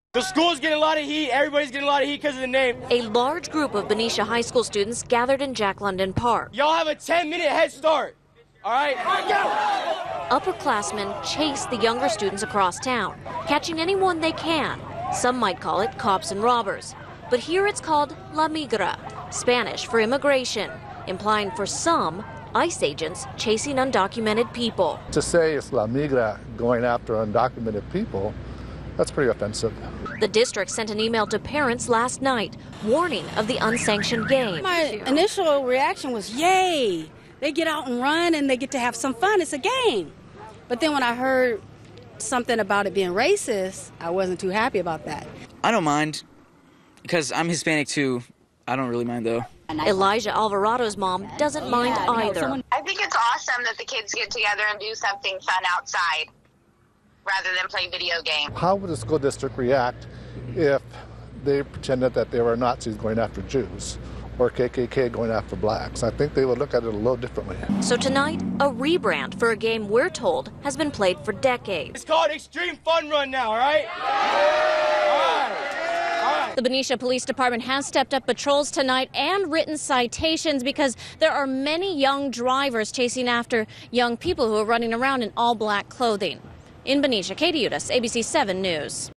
The school's getting a lot of heat. Everybody's getting a lot of heat because of the name. A large group of Benicia High School students gathered in Jack London Park. Y'all have a 10-minute head start. All right? Go! Upperclassmen chase the younger students across town, catching anyone they can. Some might call it cops and robbers. But here it's called La Migra, Spanish for immigration, implying for some, ICE agents chasing undocumented people. To say it's La Migra going after undocumented people, that's pretty offensive. The district sent an email to parents last night, warning of the unsanctioned game. My initial reaction was, yay! They get out and run and they get to have some fun. It's a game. But then when I heard something about it being racist, I wasn't too happy about that. I don't mind, because I'm Hispanic too. I don't really mind though. Elijah Alvarado's mom doesn't mind either. I think it's awesome that the kids get together and do something fun outside rather than play video games. How would the school district react if they pretended that they were Nazis going after Jews or KKK going after blacks? I think they would look at it a little differently. So tonight, a rebrand for a game we're told has been played for decades. It's called Extreme Fun Run now, all right? The Benicia Police Department has stepped up patrols tonight and written citations because there are many young drivers chasing after young people who are running around in all black clothing. In Benicia, Katie Udis, ABC 7 News.